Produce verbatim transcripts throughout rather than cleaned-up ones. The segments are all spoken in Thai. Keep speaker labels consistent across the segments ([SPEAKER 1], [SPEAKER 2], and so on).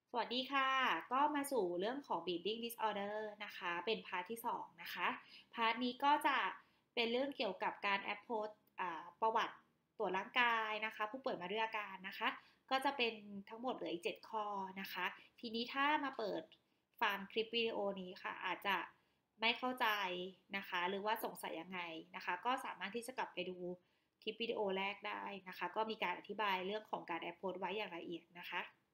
[SPEAKER 1] สวัสดีค่ะ ก็มาสู่เรื่องของ bleeding disorder นะคะ เป็นพาร์ทที่สองนะคะ พาร์ทนี้ก็จะเป็นเรื่องเกี่ยวกับการ approach อ่าประวัติตรวจร่างกายนะคะผู้ป่วยมาด้วยอาการนะคะ ก็จะเป็นทั้งหมดเหลืออีกเจ็ดข้อนะคะ ทีนี้ถ้ามาเปิดฟังคลิปวิดีโอนี้ค่ะอาจจะไม่เข้าใจนะคะหรือว่าสงสัยยังไงนะคะก็สามารถที่จะกลับไปดูคลิปวิดีโอแรกได้นะคะก็มีการอธิบายเรื่องของการ approach ไว้อย่างละเอียดนะคะ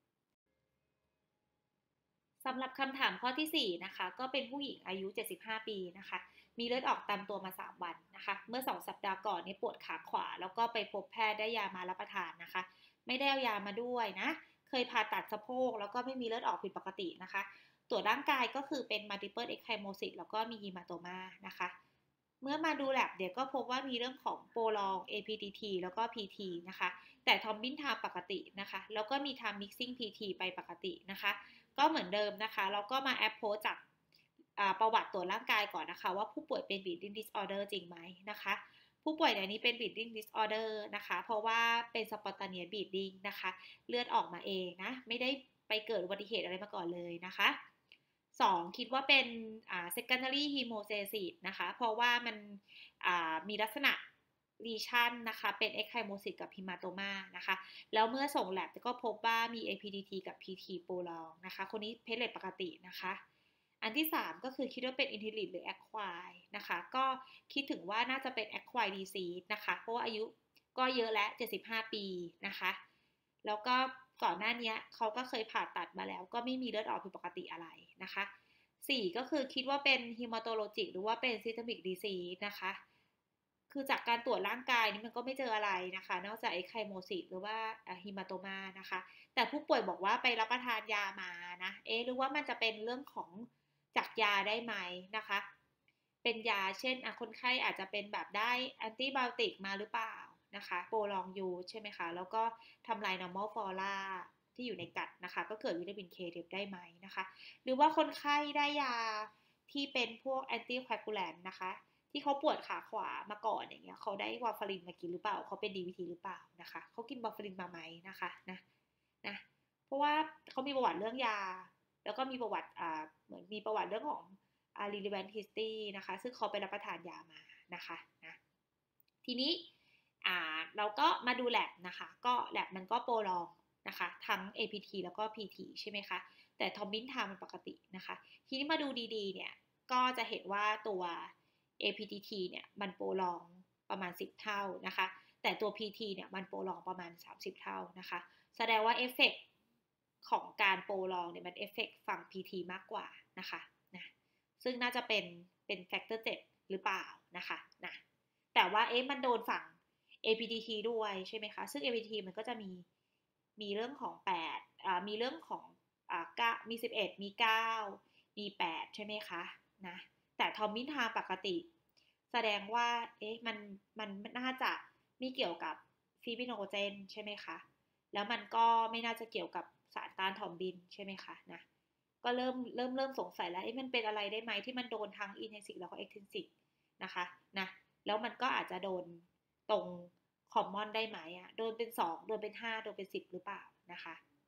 [SPEAKER 1] สำหรับคำถามข้อที่สี่นะคะก็เป็นผู้หญิงอายุเจ็ดสิบห้าปีนะคะมีเลือดออกตามตัวมาสามวันนะคะเมื่อสองสัปดาห์ก่อนนี่ปวดขาขวาแล้วก็ไปพบแพทย์ได้ยามารับประทานนะคะไม่ได้เอายามาด้วยนะเคยผ่าตัดสะโพกแล้วก็ไม่มีเลือดออกผิดปกตินะคะตรวจร่างกายก็คือเป็น multiple ecchymosis แล้วก็มี hematoma นะคะเมื่อมาดูแลบเดี๋ยวก็พบว่ามีเรื่องของโปรลอง เอ พี ที ที แล้วก็ พี ที นะคะแต่ทอมบินไทม์ปกตินะคะแล้วก็มี time mixing พี ที ไปปกตินะคะ ก็เหมือนเดิมนะคะแล้วก็มาแอปโพสจากประวัติตรวจร่างกายก่อนนะคะว่าผู้ป่วยเป็น bleeding disorder จริงไหมนะคะผู้ป่วยในนี้เป็น bleeding disorder นะคะเพราะว่าเป็น spontaneous bleeding นะคะเลือดออกมาเองนะไม่ได้ไปเกิดอุบัติเหตุอะไรมาก่อนเลยนะคะสองคิดว่าเป็น secondary hemostasis นะคะเพราะว่ามันมีลักษณะ lesion นะคะเป็น ecchymosis กับ hematoma นะคะแล้วเมื่อส่งแลบก็พบว่ามี เอ พี ที ที กับ พี ที โปรลองนะคะคนนี้เพลเลตปกตินะคะอันที่สามก็คือคิดว่าเป็น inherit หรือ acquired นะคะก็คิดถึงว่าน่าจะเป็น acquired disease นะคะเพราะว่าอายุก็เยอะแล้วเจ็ดสิบห้าปีนะคะแล้วก็ก่อนหน้านี้เขาก็เคยผ่าตัดมาแล้วก็ไม่มีเลือดออกผิดปกติอะไรนะคะสี่ก็คือคิดว่าเป็น hematologic หรือว่าเป็น systemic disease นะคะคือจากการตรวจร่างกายนี่มันก็ไม่เจออะไรนะคะนอกจากไอ้ไคโมซิสหรือว่าฮิมาโตมานะคะแต่ผู้ป่วยบอกว่าไปรับประทานยามานะเอ๊ะหรือว่ามันจะเป็นเรื่องของจากยาได้ไหมนะคะเป็นยาเช่นคนไข้อาจจะเป็นแบบได้แอนติไบโอติกมาหรือเปล่านะคะโปรลองยูใช่ไหมคะแล้วก็ทำลาย normal flora ที่อยู่ในกัดนะคะก็เกิดวิตามินเคเทปได้ไหมนะคะหรือว่าคนไข้ได้ยาที่เป็นพวกแอนตี้คอ a กูแลนต์นะคะที่เขาปวดขาขวามาก่อนอย่างเงี้ยเขาได้วาฟารินมากินหรือเปล่าเขาเป็น ดี วี ที หรือเปล่านะคะเขากินวาฟารินมาไหมนะคะนะนะเพราะว่าเขามีประวัติเรื่องยาแล้วก็มีประวัติอ่าเหมือนมีประวัติเรื่องของอ่า relevant history นะคะซึ่งเขาไปรับประทานยามานะคะนะทีนี้อ่าเราก็มาดูแลบนะคะก็แลบมันก็โปรลองนะคะทั้ง เอ พี ที แล้วก็ พี ที ใช่ไหมคะแต่ทอมบินไทม์มันปกตินะคะทีนี้มาดูดีๆเนี่ยก็จะเห็นว่าตัว เอ พี ที ที เนี่ยมันโปรลองประมาณสิบเท่านะคะแต่ตัว พี ที เนี่ยมันโปรลองประมาณสามสิบเท่านะคะแสดงว่าเอฟเฟกของการโปรลองเนี่ยมันเอฟเฟกฝั่ง พี ที มากกว่านะคะนะซึ่งน่าจะเป็นเป็นแฟกเตอร์เจ็ดหรือเปล่านะคะนะแต่ว่าเอ๊ะมันโดนฝั่ง เอ พี ที ที ด้วยใช่ไหมคะซึ่ง เอ พี ที ที มันก็จะมีมีเรื่องของแปดอ่ามีเรื่องของอ่าเก้ามีสิบเอ็ดมีเก้ามีแปดใช่ไหมคะนะแต่ทอมมินทาปกติแสดงว่าเอ๊ะมันมันน่าจะไม่เกี่ยวกับฟีบิโนเจนใช่ไหมคะแล้วมันก็ไม่น่าจะเกี่ยวกับสารต้านทอมบินใช่ไหมคะนะก็เริ่มเริ่มเริ่มสงสัยแล้วเอ๊ะมันเป็นอะไรได้ไหมที่มันโดนทั้งอินเทนซิกแล้วก็เอ็กเทนซิกนะคะนะแล้วมันก็อาจจะโดนตรงคอมมอนได้ไหมอะโดนเป็นสองโดนเป็นห้าโดนเป็นสิบหรือเปล่านะคะ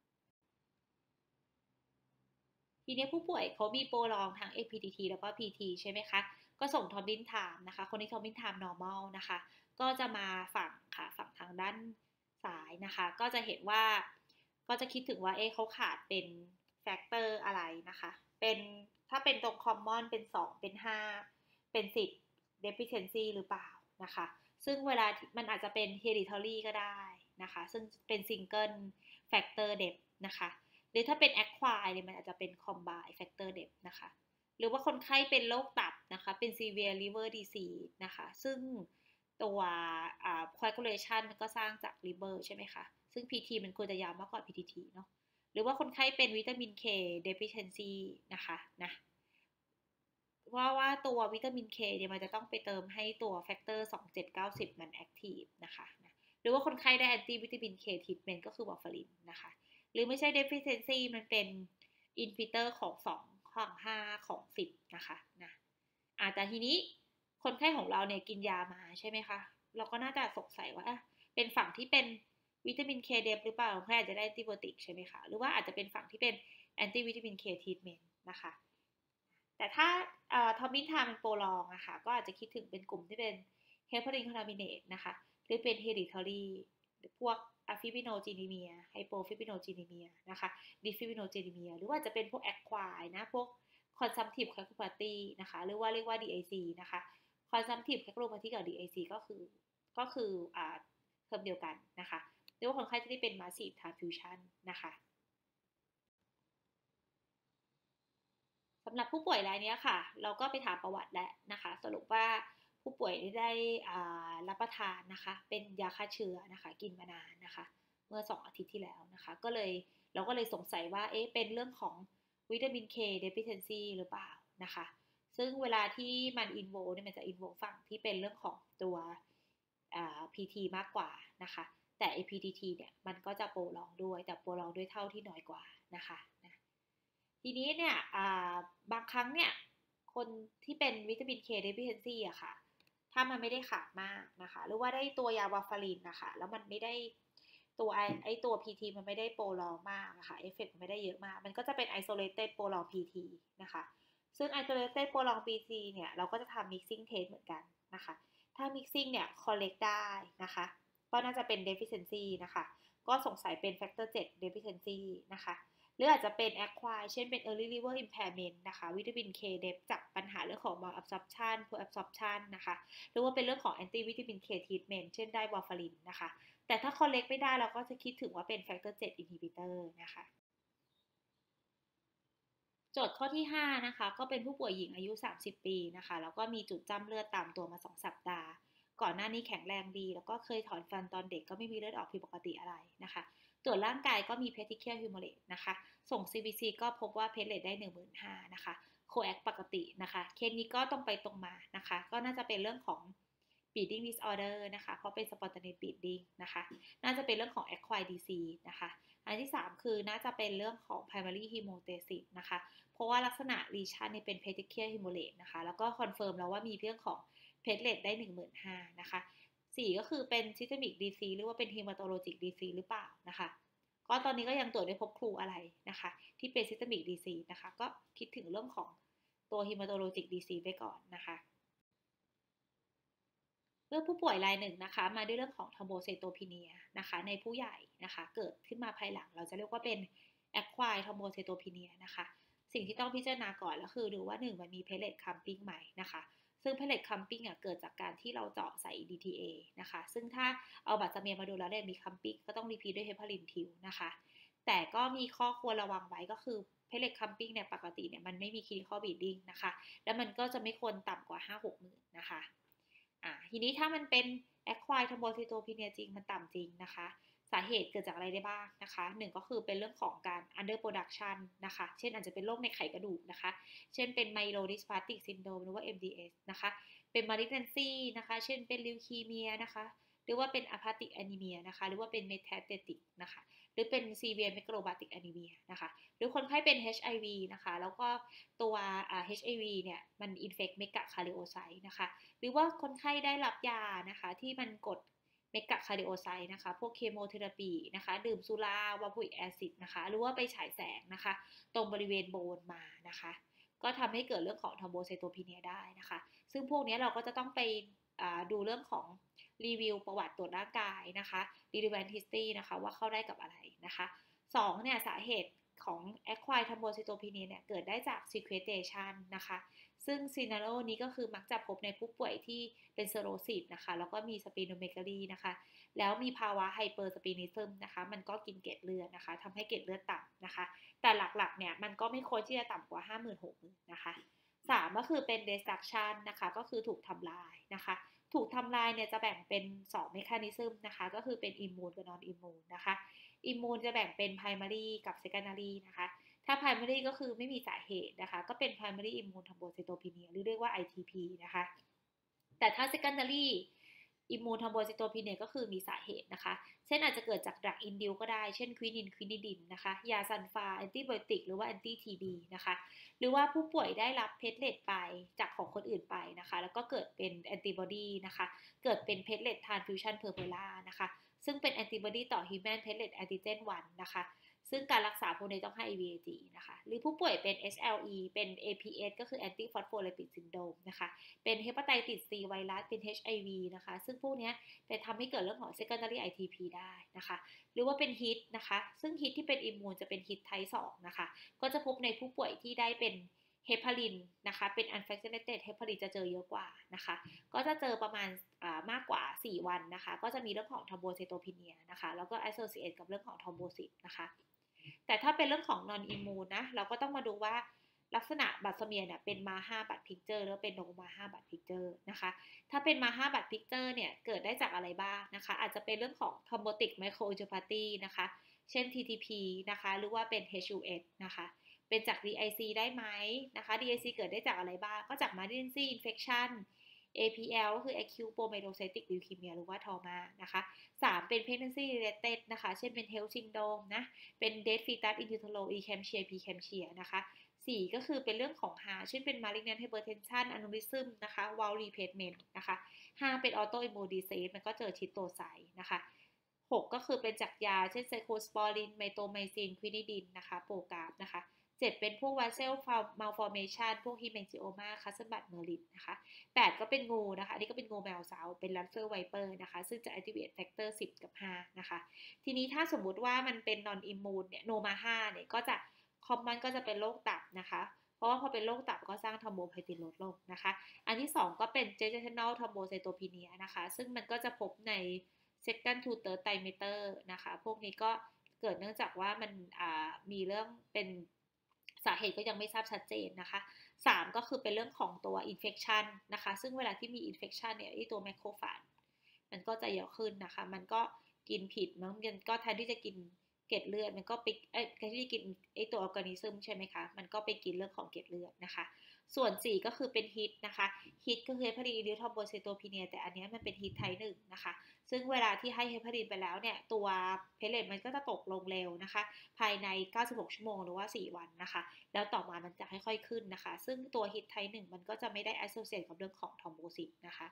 [SPEAKER 1] ทีนี้ผู้ป่วยเขามีโปรลองทั้ง เอ พี ที ที แล้วก็ พี ที ใช่ไหมคะ ก็ส่งทอมบินไทม์นะคะ คนที่ทอมบินไทม์ normal นะคะ ก็จะมาฝั่งค่ะฝั่งทางด้านซ้ายนะคะ ก็จะเห็นว่าก็จะคิดถึงว่าเอ๊ะเขาขาดเป็นแฟกเตอร์อะไรนะคะ เป็นถ้าเป็นตรง common เป็นสองเป็นห้าเป็นสิบ deficiency หรือเปล่านะคะ ซึ่งเวลามันอาจจะเป็น hereditary ก็ได้นะคะ ซึ่งเป็น single factor depth นะคะหรือถ้าเป็น acquired เนี่ยมันอาจจะเป็น combined factor depth นะคะหรือว่าคนไข้เป็นโรคตับนะคะเป็น severe liver disease นะคะซึ่งตัว coagulation มันก็สร้างจาก liver ใช่ไหมคะซึ่ง พี ที มันควรจะยาวมากกว่า พี ที ที เนาะหรือว่าคนไข้เป็นวิตามิน K deficiency นะคะนะว่าว่าตัววิตามิน K เนี่ยมันจะต้องไปเติมให้ตัวแฟกเตอร์สอง เจ็ด เก้า สิบมัน active นะคะนะหรือว่าคนไข้ได้แอนตี้วิตามิน K treatment ก็คือวอร์ฟารินนะคะหรือไม่ใช่ deficiency มันเป็น inhibitor ของสองของห้าของสิบนะคะนะอาแต่ทีนี้คนไข้ของเราเนี่ยกินยามาใช่ไหมคะเราก็น่าจะสงสัยว่าเป็นฝั่งที่เป็นวิตามิน K เดฟหรือเปล่าคนไข้อาจจะได้แอนติไบโอติกใช่ไหมคะหรือว่าอาจจะเป็นฝั่งที่เป็นแอนตี้วิตามิน K ทรีทเมนต์นะคะแต่ถ้าทอมมินไทม์เป็นโปรลองอะค่ะก็อาจจะคิดถึงเป็นกลุ่มที่เป็นเฮปารินคอนทามิเนตนะคะหรือเป็นเฮริทอรีพวกอะฟิบิโนจีนีเมียไฮโปฟิบิโนจีนีเมียนะคะดิฟิบิโนจีนีเมียหรือว่าจะเป็นพวกแอคควายนะพวกคอนซัมทีฟแคคโรพาธีนะคะหรือว่าเรียกว่า ดี ไอ ซี นะคะคอนซัมทีฟแคคโรพาธีกับ ดี ไอ ซี ก็คือก็คืออ่าเทอมเดียวกันนะคะหรือว่าคนไข้ที่ได้เป็น massive transfusion นะคะสำหรับผู้ป่วยรายนี้ค่ะเราก็ไปถามประวัติแล้วนะคะสรุปว่าผู้ป่วยได้รับประทานนะคะเป็นยาฆ่าเชื้อนะคะกินมานานนะคะเมื่อสองอาทิตย์ที่แล้วนะคะก็เลยเราก็เลยสงสัยว่าเอ๊ะเป็นเรื่องของวิตามิน K deficiency หรือเปล่านะคะซึ่งเวลาที่มันอินโวเนี่ยมันจะอินโวฝั่งที่เป็นเรื่องของตัว พี ที มากกว่านะคะแต่ พี ที ที เนี่ยมันก็จะโปรลองด้วยแต่โปรลองด้วยเท่าที่น้อยกว่านะคะทีนี้เนี่ยบางครั้งเนี่ยคนที่เป็นวิตามิน K deficiency อะค่ะถ้ามันไม่ได้ขาดมากนะคะหรือว่าได้ตัวยาวาฟารินนะคะแล้วมันไม่ได้ตัวไอไอตัว พี ที มันไม่ได้โปรลองมากนะคะเอฟเฟกต์มันไม่ได้เยอะมากมันก็จะเป็น isolated โปรลอง พี ที นะคะซึ่ง isolated โปรลอง พี ที เนี่ยเราก็จะทำ mixing test เหมือนกันนะคะถ้า mixing เนี่ย correct ได้นะคะก็น่าจะเป็น deficiency นะคะก็สงสัยเป็น factor เซเว่น deficiency นะคะหรืออาจจะเป็น acquired เช่นเป็น early liver impairment นะคะวิตามิน K เดฟจากปัญหาเรื่องของ malabsorption poor absorption นะคะหรือว่าเป็นเรื่องของ anti vitamin K treatment เช่นได้ warfarin นะคะแต่ถ้า correct ไม่ได้เราก็จะคิดถึงว่าเป็น factor เซเว่น inhibitor นะคะโจทย์ข้อที่ห้านะคะก็เป็นผู้ป่วยหญิงอายุสามสิบปีนะคะแล้วก็มีจุดจ้ำเลือดตามตัวมาสองสัปดาห์ก่อนหน้านี้แข็งแรงดีแล้วก็เคยถอนฟันตอนเด็กก็ไม่มีเลือดออกผิดปกติอะไรนะคะตรวจร่างกายก็มีเพทิเคียลฮิวโมเลตนะคะส่ง ซี บี ซี ก็พบว่าเพทเลตได้ หนึ่งหมื่นห้าพัน นะคะโคแอคปกตินะคะเคสนี้ก็ตรงไปตรงมานะคะก็น่าจะเป็นเรื่องของ bleeding disorder นะคะเพราะเป็น spontaneous bleeding นะคะน่าจะเป็นเรื่องของ acquired disease นะคะอันที่สามคือน่าจะเป็นเรื่องของ primary hemostasis นะคะเพราะว่าลักษณะ lesion เนี่ยเป็น petechial hemorrhage นะคะแล้วก็คอนเฟิร์มแล้วว่ามีเรื่องของ platelet ได้ หนึ่งหมื่นห้าพัน นะคะสี่ก็คือเป็น systemic disease หรือว่าเป็น hematologic disease หรือเปล่านะคะก็ตอนนี้ก็ยังตรวจไม่พบครูอะไรนะคะที่เป็น systemic disease นะคะก็คิดถึงเรื่องของตัว hematologic disease ไปก่อนนะคะเรื่องผู้ป่วยรายหนึ่งนะคะมาด้วยเรื่องของทอมโบไซโตพีเนียนะคะในผู้ใหญ่นะคะเกิดขึ้นมาภายหลังเราจะเรียกว่าเป็น acquired thrombocytopenia นะคะสิ่งที่ต้องพิจารณาก่อนก็คือดูว่าหนึ่งมันมี platelet clumping ไหมนะคะซึ่ง platelet clumping อ่ะเกิดจากการที่เราเจาะใส่ ดี ที เอ นะคะซึ่งถ้าเอาบัตรสเมียมาดูแล้วเนี่ยมี clumping ก็ต้องรีพีทด้วยเฮปารินทิวนะคะแต่ก็มีข้อควรระวังไว้ก็คือ platelet clumping เนี่ยปกติเนี่ยมันไม่มี clinical bleeding นะคะแล้วมันก็จะไม่ควรต่ำกว่า ห้าหก หมื่นนะคะอ่าทีนี้ถ้ามันเป็น acquired thrombocytopenia จริงมันต่ำจริงนะคะสาเหตุเกิดจากอะไรได้บ้างนะคะหนึ่งก็คือเป็นเรื่องของการ underproduction นะคะเช่นอาจจะเป็นโรคในไขกระดูกนะคะเช่นเป็น myelodysplastic syndrome หรือว่า เอ็ม ดี เอส นะคะเป็น malignancy นะคะเช่นเป็น leukemia นะคะหรือว่าเป็น aplastic anemia นะคะหรือว่าเป็น metastatic นะคะหรือเป็น severe megaloblastic anemia นะคะหรือคนไข้เป็น เอช ไอ วี นะคะแล้วก็ตัว เอช ไอ วี เนี่ยมัน infect megakaryocyte นะคะหรือว่าคนไข้ได้รับยานะคะที่มันกดเมกะคาร์ดิโอไซต์นะคะพวกเคมีเทอราปีนะคะดื่มสุราวาพูอิกแอซิดนะคะหรือว่าไปฉายแสงนะคะตรงบริเวณโบนมานะคะก็ทำให้เกิดเรื่องของทอมโบไซโตพีเนียได้นะคะซึ่งพวกนี้เราก็จะต้องไปดูเรื่องของรีวิวประวัติตรวจร่างกายนะคะ relevant history นะคะว่าเข้าได้กับอะไรนะคะสองเนี่ยสาเหตุของ acquired thrombocytopenia เนี่ยเกิดได้จาก sequestration นะคะซึ่งซีนาโรนี้ก็คือมักจะพบในผู้ป่วยที่เป็นเซโรซิสนะคะแล้วก็มีสปีโนเมกาลีนะคะแล้วมีภาวะไฮเปอร์สปีนิซึมนะคะมันก็กินเกล็ดเลือดนะคะทำให้เกล็ดเลือดต่ำนะคะแต่หลักๆเนี่ยมันก็ไม่ควรที่จะต่ำกว่า ห้าหมื่นหกหมื่น นะคะสามก็คือเป็น destruction นะคะก็คือถูกทำลายนะคะถูกทำลายเนี่ยจะแบ่งเป็นสองเมคานิซึมนะคะก็คือเป็นอิมมูนกับนอนอิมมูนนะคะอิมมูนจะแบ่งเป็น primary กับ secondary นะคะถ้า primary ก็คือไม่มีสาเหตุนะคะก็เป็น primary immune thrombocytopenia หรือเรียกว่า ไอ ที พี นะคะแต่ถ้า secondary immune thrombocytopenia ก็คือมีสาเหตุนะคะเช่นอาจจะเกิดจาก drug induce ก็ได้เช่นควินินควินิดินนะคะยาซันฟาแอนติไบโอติกหรือว่าแอนตี้ทีบีนะคะหรือว่าผู้ป่วยได้รับเพทเลตไปจากของคนอื่นไปนะคะแล้วก็เกิดเป็นแอนติบอดีนะคะเกิดเป็นเพทเลตทรานสฟิวชันเพอร์เพล่านะคะซึ่งเป็นแอนติบอดีต่อ Human Platelet Antigen วันนะคะซึ่งการรักษาพวกนี้ต้องให้ อี วี เอ จี นะคะหรือผู้ป่วยเป็น เอช แอล อี เป็น เอ พี เอส ก็คือ Anti Phospholipid Syndrome นะคะเป็นเฮปาไตติส ซี ไวรัสเป็น เอช ไอ วี นะคะซึ่งพวกนี้จะทำให้เกิดเรื่องของ secondary ไอ ที พี ได้นะคะหรือว่าเป็น ฮิต นะคะซึ่ง ฮิต ที่เป็นอิมมูนจะเป็น ฮิต ไทป์ สองนะคะก็จะพบในผู้ป่วยที่ได้เป็นเฮปารินนะคะเป็น unvaccinated เฮปารินจะเจอเยอะกว่านะคะก็จะเจอประมาณมากกว่าสี่วันนะคะก็จะมีเรื่องของ thrombocytopenia นะคะแล้วก็ associate กับเรื่องของ thrombosis นะคะแต่ถ้าเป็นเรื่องของ non immune นะเราก็ต้องมาดูว่าลักษณะบัตรเสมียเนี่ยเป็นมาห้าบัตรพิกเจอร์หรือเป็นโนมาห้าบัตรพิกเจอร์นะคะถ้าเป็นมาห้าบัตรพิกเจอร์เนี่ยเกิดได้จากอะไรบ้างนะคะอาจจะเป็นเรื่องของ thrombotic microangiopathy นะคะเช่น ที ที พี นะคะหรือว่าเป็น เอช ยู เอส นะคะเป็นจาก ดี ไอ ซี ได้ไหมนะคะ ดี ไอ ซี เกิดได้จากอะไรบ้างก็จาก malignancy infection เอ พี แอล ก็คือ acute promyelocytic leukemia หรือว่า trauma นะคะสามเป็น pregnancy related นะคะเช่นเป็น health syndrome นะเป็น death fetus in utero eclampsia preeclampsia นะคะสี่ก็คือเป็นเรื่องของ heart เช่นเป็น malignant hypertension aneurysm นะคะ valve replacement นะคะห้าเป็น autoimmune disease มันก็เจอชิโตไซต์นะคะหกก็คือเป็นจากยาเช่นไซโคสปอรินไมโตไมซินควินิดินนะคะโปรกราฟนะคะเจ็ดเป็นพวก vessel malformation พวก hemangioma คัสเซิลบัตเมอริดนะคะแปดก็เป็นงูนะคะอันนี้ก็เป็นงูแมวสาวเป็น Lancer Viper นะคะซึ่งจะ activate factor สิบกับห้านะคะทีนี้ถ้าสมมุติว่ามันเป็น non immune เนี่ย โน มา ห้าเนี่ยก็จะ common ก็จะเป็นโรคตับนะคะเพราะว่าพอเป็นโรคตับก็สร้างทอมโบไพตินลดลงนะคะอันที่สองก็เป็น gestational thrombocytopenia นะคะซึ่งมันก็จะพบใน second to third trimester นะคะพวกนี้ก็เกิดเนื่องจากว่ามันมีเรื่องเป็นสาเหตุก็ยังไม่ทราบชัดเจนนะคะสามก็คือเป็นเรื่องของตัว infection นะคะซึ่งเวลาที่มี infection เนี่ยไอตัว macrophage มันก็จะเยอะขึ้นนะคะมันก็กินผิดมันก็แทนที่จะกินเกล็ดเลือดมันก็ไปเอ้ยแทนที่จะกินไอตัวออร์แกนิซึมใช่ไหมคะมันก็ไปกินเรื่องของเกล็ดเลือดนะคะส่วนสี่ก็คือเป็น ฮิต นะคะ ฮิต ก็คือ heparin thrombocytopenia แต่อันนี้มันเป็น ฮิต type หนึ่งนะคะซึ่งเวลาที่ให้เฮปารินไปแล้วเนี่ยตัวเพลเลตมันก็จะตกลงเร็วนะคะภายในเก้าสิบหกชั่วโมงหรือว่าสี่วันนะคะแล้วต่อมามันจะค่อยๆขึ้นนะคะซึ่งตัว ฮิต type หนึ่งมันก็จะไม่ได้ associate กับเรื่องของ thrombosis นะคะ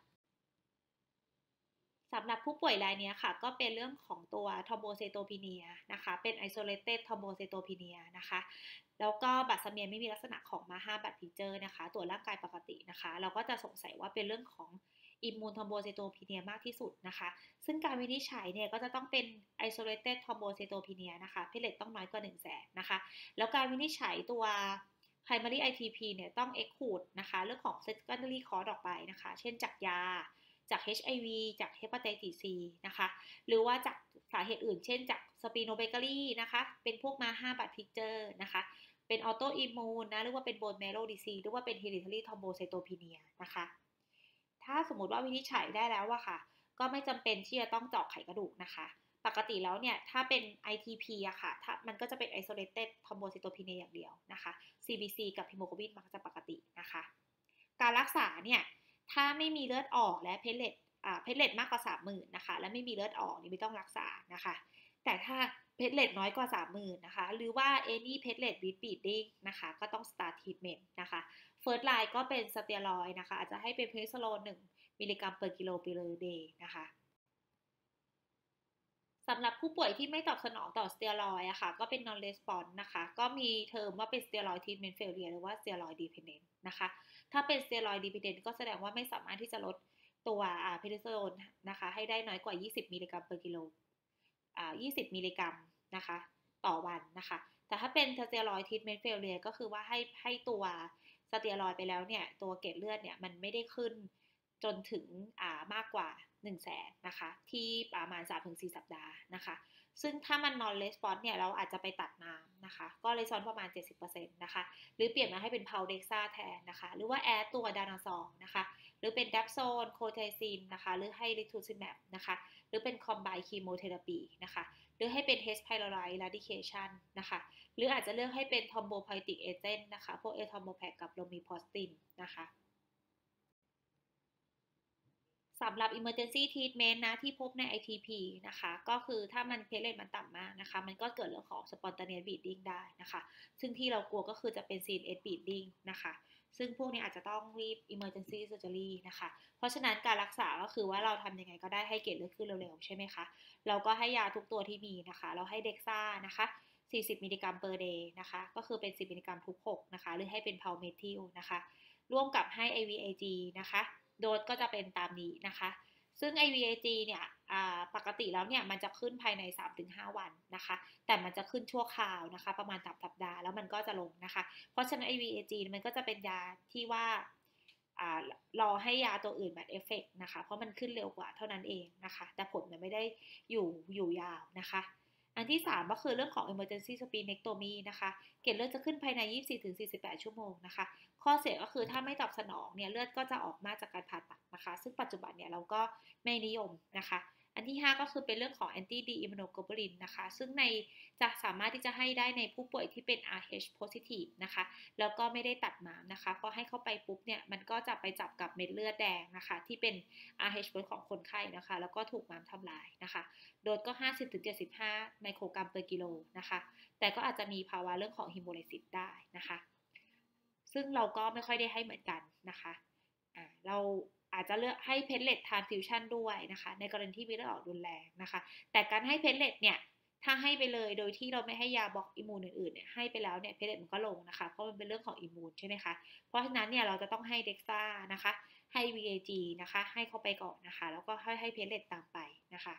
[SPEAKER 1] สำหรับผู้ป่วยรายนี้ค่ะก็เป็นเรื่องของตัว thrombocytopenia นะคะเป็น isolated thrombocytopenia นะคะแล้วก็บัตรเสมียนไม่มีลักษณะของมาห้าบัตรพิกเจอร์นะคะตรวจร่างกายปกตินะคะเราก็จะสงสัยว่าเป็นเรื่องของอิมมูนทอมโบไซโตพีเนียมากที่สุดนะคะซึ่งการวินิจฉัยเนี่ยก็จะต้องเป็น isolated thrombocytopenia นะคะเพลเลตต้องน้อยกว่าหนึ่งแสนนะคะแล้วการวินิจฉัยตัว primary ไอ ที พี เนี่ยต้อง exclude นะคะเรื่องของ secondary cause ออกไปนะคะเช่นจากยาจาก เอช ไอ วี จาก hepatitis C นะคะหรือว่าจากสาเหตุอื่นเช่นจาก splenomegaly นะคะเป็นพวกมาห้าบัตรพิกเจอร์นะคะเป็นออโตอิมมูนนะหรือว่าเป็นโบนแมโรดิซีหรือว่าเป็น hereditary thrombocytopenia นะคะถ้าสมมติว่าวินิจฉัยได้แล้วอะค่ะก็ไม่จำเป็นที่จะต้องเจาะไขกระดูกนะคะปกติแล้วเนี่ยถ้าเป็น ไอ ที พี อะค่ะถ้ามันก็จะเป็น isolated thrombocytopenia อย่างเดียวนะคะ ซี บี ซี กับ hemoglobin มักจะปกตินะคะการรักษาเนี่ยถ้าไม่มีเลือดออกและเพลเลตอ่าเพลเลตมากกว่า สามหมื่น นะคะและไม่มีเลือดออกนี่ไม่ต้องรักษานะคะแต่ถ้าเพลเลตน้อยกว่า สามหมื่น นะคะหรือว่า any platelet with bleeding นะคะก็ต้อง start treatment นะคะ first line ก็เป็นสเตียรอยด์นะคะอาจจะให้เป็นเพนิซิลลินหนึ่งมิลลิกรัม per kilo per day นะคะสำหรับผู้ป่วยที่ไม่ตอบสนองต่อสเตียรอยด์อะค่ะก็เป็น non response นะคะก็มีเทอมว่าเป็น steroid treatment failure หรือว่า steroid dependent นะคะถ้าเป็น steroid dependent ก็แสดงว่าไม่สามารถที่จะลดตัวเพนิซิลลินนะคะให้ได้น้อยกว่ายี่สิบมิลลิกรัม per kilo อ่ายี่สิบมิลลิกรัมนะคะต่อวันนะคะแต่ถ้าเป็น steroid treatment failure ก็คือว่าให้ให้ตัวสเตียรอยด์ไปแล้วเนี่ยตัวเกล็ดเลือดเนี่ยมันไม่ได้ขึ้นจนถึงอ่ามากกว่าหนึ่งแสนนะคะที่ประมาณ สามถึงสี่ สัปดาห์นะคะซึ่งถ้ามัน non response เนี่ยเราอาจจะไปตัดน้ำนะคะก็ response ประมาณ เจ็ดสิบเปอร์เซ็นต์ นะคะหรือเปลี่ยนมาให้เป็น Paldexa แทนนะคะหรือว่า add ตัว Danazol นะคะหรือเป็น Dapsone Colchicine นะคะหรือให้ Rituximab นะคะหรือเป็น combined chemotherapy นะคะหรือให้เป็น H pylori eradication นะคะหรืออาจจะเลือกให้เป็น thrombopoietic agent นะคะพวก Etoposide กับ Romipostin นะคะสำหรับ emergency treatment นะที่พบใน ไอ ที พี นะคะก็คือถ้ามันเพลเลตมันต่ำมากนะคะมันก็เกิดเรื่องของ spontaneous bleeding ได้นะคะซึ่งที่เรากลัวก็คือจะเป็น ซี เอ็น เอส bleeding นะคะซึ่งพวกนี้อาจจะต้องรีบ emergency surgery นะคะเพราะฉะนั้นการรักษาก็คือว่าเราทำยังไงก็ได้ให้เกล็ดเลือดขึ้นเร็วๆใช่ไหมคะเราก็ให้ยาทุกตัวที่มีนะคะเราให้เด็กซ่านะคะสี่สิบมิลลิกรัม per day นะคะก็คือเป็นสิบมิลลิกรัมทุกหกนะคะหรือให้เป็นพาวเมทิลนะคะร่วมกับให้ เอ วี เอ จี นะคะโดสก็จะเป็นตามนี้นะคะซึ่ง ไอ วี เอ จี เนี่ยปกติแล้วเนี่ยมันจะขึ้นภายใน สามถึงห้า วันนะคะแต่มันจะขึ้นชั่วคราวนะคะประมาณสามสัปดาห์แล้วมันก็จะลงนะคะเพราะฉะนั้น ไอ วี เอ จี มันก็จะเป็นยาที่ว่ารอให้ยาตัวอื่นแบบเอฟเฟกต์นะคะเพราะมันขึ้นเร็วกว่าเท่านั้นเองนะคะแต่ผลมันไม่ได้อยู่อยู่ยาวนะคะอันที่สามก็คือเรื่องของ emergency splenectomy นะคะเกล็ดเลือดจะขึ้นภายใน ยี่สิบสี่ถึงสี่สิบแปด ชั่วโมงนะคะข้อเสียก็คือถ้าไม่ตอบสนองเนี่ยเลือดก็จะออกมาจากการผ่าตัดนะคะซึ่งปัจจุบันเนี่ยเราก็ไม่นิยมนะคะอันที่ห้าก็คือเป็นเรื่องของ anti D immunoglobulin นะคะซึ่งในจะสามารถที่จะให้ได้ในผู้ป่วยที่เป็น อาร์ เอช positive นะคะแล้วก็ไม่ได้ตัดม้ามนะคะพอให้เข้าไปปุ๊บเนี่ยมันก็จะไปจับกับเม็ดเลือดแดงนะคะที่เป็น อาร์ เอช ของคนไข้นะคะแล้วก็ถูกม้ามทำลายนะคะโดสก็ ห้าสิบถึงเจ็ดสิบห้า ไมโครกรัมต่อกิโลนะคะแต่ก็อาจจะมีภาวะเรื่องของฮิโมไลซิสได้นะคะซึ่งเราก็ไม่ค่อยได้ให้เหมือนกันนะคะะเราอาจจะเลือกให้เพลเลตทรานสฟิวชันด้วยนะคะในกรณีที่มีเลือดออกรุนแรงนะคะแต่การให้เพลเลตเนี่ยถ้าให้ไปเลยโดยที่เราไม่ให้ยาบล็อกอิมมูนอื่นๆเนี่ยให้ไปแล้วเนี่ยเพลเลตมันก็ลงนะคะเพราะมันเป็นเรื่องของอิมมูนใช่ไหมคะเพราะฉะนั้นเนี่ยเราจะต้องให้เด็กซ่านะคะให้ วี เอ จี นะคะให้เข้าไปก่อนนะคะแล้วก็ให้ให้เพลเลตตามไปนะคะ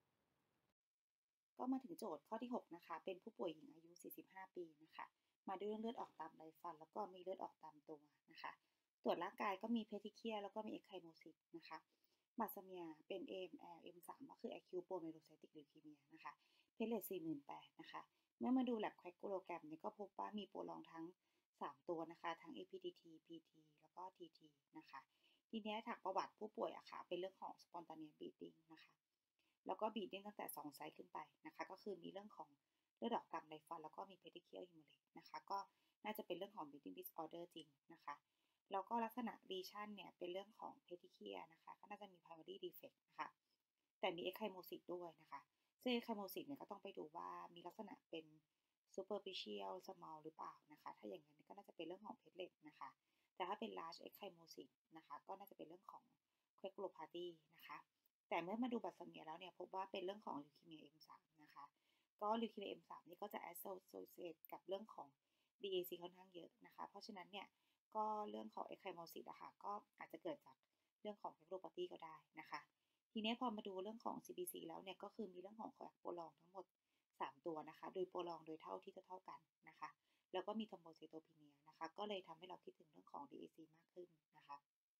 [SPEAKER 1] ก็มาถึงโจทย์ข้อที่หกนะคะเป็นผู้ป่วยหญิงอายุสี่สิบห้าปีนะคะมาด้วยเลือดออกตามไรฟันแล้วก็มีเลือดออกตามตัวนะคะตรวจร่างกายก็มีเพทิเคียแล้วก็มีเอ็กไคโมซิสนะคะมาสเมียเป็น เอ เอ็ม แอล เอ็ม สาม ก็คือ acute promyelocytic leukemia นะคะเพลเลต สี่หมื่นแปดพัน นะคะเมื่อมาดู lab coagulogram เนี่ยก็พบว่ามีโปรลองทั้งสามตัวนะคะทั้ง เอ พี ที ที พี ที แล้วก็ ที ที นะคะทีนี้ถักประวัติผู้ป่วยอะค่ะเป็นเรื่องของ spontaneous bleeding นะคะแล้วก็ bleeding ตั้งแต่สองไซส์ขึ้นไปนะคะก็คือมีเรื่องของเลือดออกตามไรฟันแล้วก็มี petechial hemorrhage นะคะก็น่าจะเป็นเรื่องของ bleeding disorder จริงนะคะแล้วก็ลักษณะ lesion เนี่ยเป็นเรื่องของ petechial นะคะก็น่าจะมี primary defect นะคะแต่มี ecchymosis ด้วยนะคะซึ่ง ecchymosis เนี่ยก็ต้องไปดูว่ามีลักษณะเป็น superficial small หรือเปล่านะคะถ้าอย่างนั้นก็น่าจะเป็นเรื่องของ platelet นะคะแต่ถ้าเป็น large ecchymosis นะคะก็น่าจะเป็นเรื่องของ coagulopathy นะคะแต่เมื่อมาดูบัตรสเมียแล้วเนี่ยพบว่าเป็นเรื่องของ leukemia เอ็ม สาม นะคะก็ leukemia เอ็ม สาม นี่ก็จะ associate กับเรื่องของ ดี เอ ซี ค่อนข้างเยอะนะคะเพราะฉะนั้นเนี่ยก็เรื่องของ ecchymosis อะค่ะก็อาจจะเกิดจากเรื่องของ coagulopathy ก็ได้นะคะทีนี้พอมาดูเรื่องของ ซี บี ซี แล้วเนี่ยก็คือมีเรื่องของ coag โปรลองทั้งหมดสามตัวนะคะโดยโปรลองโดยเท่าที่จะเท่ากันนะคะแล้วก็มี thrombocytopenia นะคะก็เลยทำให้เราคิดถึงเรื่องของ ดี เอ ซี มากขึ้นนะคะ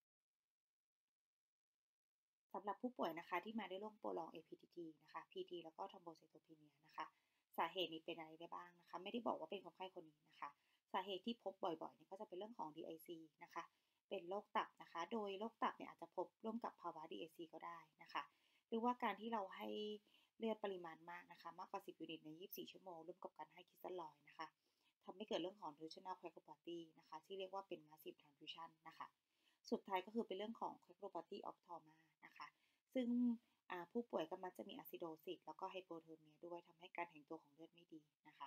[SPEAKER 1] สำหรับผู้ป่วยนะคะที่มาด้วยโรคโปรลอง เอ พี ที ที นะคะ พี ที แล้วก็ thrombocytopenia นะคะสาเหตุนี้เป็นอะไรได้บ้างนะคะไม่ได้บอกว่าเป็นคนไข้คนนี้นะคะสาเหตุที่พบบ่อยๆเนี่ยก็จะเป็นเรื่องของ ดี ไอ ซี นะคะเป็นโรคตับนะคะโดยโรคตับเนี่ยอาจจะพบร่วมกับภาวะ ดี ไอ ซี ก็ได้นะคะหรือว่าการที่เราให้เลือดปริมาณมากนะคะมากกว่าสิบยูนิตในยี่สิบสี่ชั่วโมงร่วมกับการให้คริสตัลลอยด์นะคะทำให้เกิดเรื่องของ traditional coagulopathy นะคะที่เรียกว่าเป็น massive transfusion นะคะสุดท้ายก็คือเป็นเรื่องของ coagulopathy of trauma นะคะซึ่งผู้ป่วยก็มักจะมีอะซิโดซิสแล้วก็ไฮโปเทอร์เมียด้วยทำให้การแข็งตัวของเลือดไม่ดีนะคะ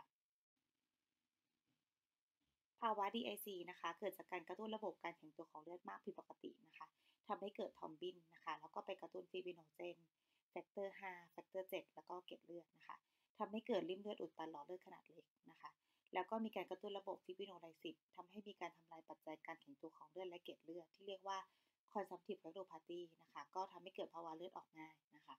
[SPEAKER 1] ภาวะ ดี ไอ ซี นะคะเกิดจากการกระตุ้นระบบการแข็งตัวของเลือดมากผิดปกตินะคะทำให้เกิดทอมบินนะคะแล้วก็ไปกระตุ้นฟิบริโนเจนแฟกเตอร์ห้าแฟกเตอร์เจ็ดแล้วก็เกล็ดเลือดนะคะทำให้เกิดริ่มเลือดอุดตันหลอดเลือดขนาดเล็กนะคะแล้วก็มีการกระตุ้นระบบฟิบริโนไลซิสทำให้มีการทำลายปัจจัยการแข็งตัวของเลือดและเกล็ดเลือดที่เรียกว่า consumptive coagulopathy นะคะก็ทำให้เกิดภาวะเลือดออกง่ายนะคะ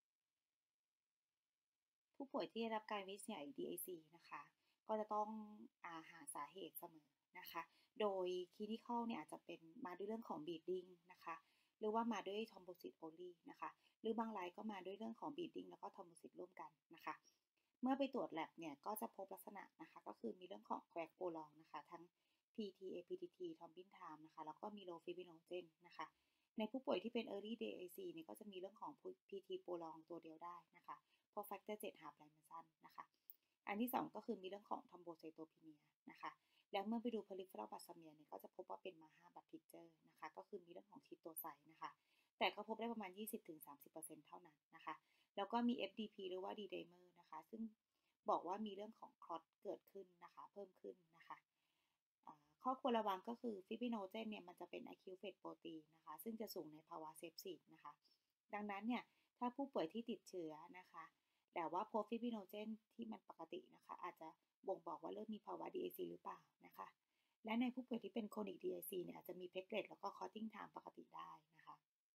[SPEAKER 1] ผู้ป่วยที่ได้รับการวินิจฉัย ดี ไอ ซี นะคะก็จะต้องอาหาสาเหตุเสมอนะคะโดย clinical เนี่ยอาจจะเป็นมาด้วยเรื่องของ bleeding นะคะหรือว่ามาด้วย thrombosis only นะคะหรือบางรายก็มาด้วยเรื่องของ bleeding แล้วก็ thrombosis ร่วมกันนะคะเมื่อไปตรวจ lab เนี่ยก็จะพบลักษณะนะคะก็คือมีเรื่องของ coag โปรลองนะคะทั้ง พี ที เอ พี ที ที thrombin time นะคะแล้วก็มี low fibrinogen นะคะในผู้ป่วยที่เป็น early ดี ไอ ซี เนี่ยก็จะมีเรื่องของ พี ที โปรลองตัวเดียวได้นะคะเพราะ factor เจ็ด half life มันสั้นนะคะอันที่สองก็คือมีเรื่องของ thrombocytopenia นะคะแล้วเมื่อไปดู peripheral blood smear เนี่ยก็จะพบว่าเป็น มา ห้า blood picture นะคะก็คือมีเรื่องของ tryptosite นะคะแต่ก็พบได้ประมาณ ยี่สิบถึงสามสิบเปอร์เซ็นต์ เท่านั้นนะคะแล้วก็มี เอฟ ดี พี หรือว่า D-dimer นะคะซึ่งบอกว่ามีเรื่องของคลอตเกิดขึ้นนะคะเพิ่มขึ้นนะคะข้อควรระวังก็คือฟิบริโนเจนเนี่ยมันจะเป็น acute phase protein นะคะซึ่งจะสูงในภาวะเซปซิสนะคะดังนั้นเนี่ยถ้าผู้ป่วยที่ติดเชื้อนะคะแต่ว่าพบฟิบริโนเจนที่มันปกตินะคะอาจจะบ่งบอกว่าเริ่มมีภาวะ ดี ไอ ซี หรือเปล่านะคะและในผู้ป่วยที่เป็น chronic ดี ไอ ซี เนี่ยอาจจะมีเพลตเลตแล้วก็ clotting time ปกติได้นะคะ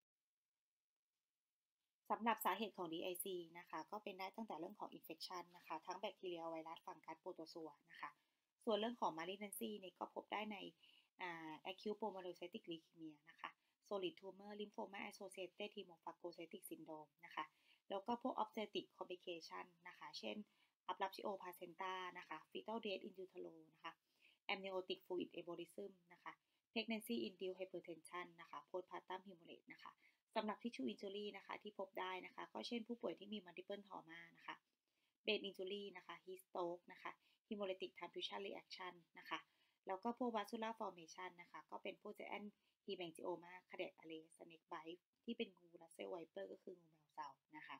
[SPEAKER 1] สำหรับสาเหตุของ ดี ไอ ซี นะคะก็เป็นได้ตั้งแต่เรื่องของ infection นะคะทั้งแบคทีเรียไวรัสฟังกัสโปรโตซัวนะคะส่วนเรื่องของ malignancy เนี่ยก็พบได้ใน acute pulmonocytic leukemia นะคะ solid tumor lymphoma associated hemophagocytic syndrome นะคะแล้วก็พวก obstetric complication นะคะเช่น abruptio placenta นะคะ fetal death in utero นะคะ amniotic fluid embolism นะคะ pregnancy induced hypertension นะคะ postpartum hemorrhage นะคะสำหรับ tissue injury นะคะที่พบได้นะคะก็เช่นผู้ป่วยที่มี multiple trauma นะคะ brain injury นะคะ heat stroke นะคะ hemolytic transfusion reaction นะคะแล้วก็พวก vascular formation นะคะก็เป็นพวก giant hemangioma cardiac arrest snake bite ที่เป็นงู Russell viper ก็คืองูแมวเสานะคะ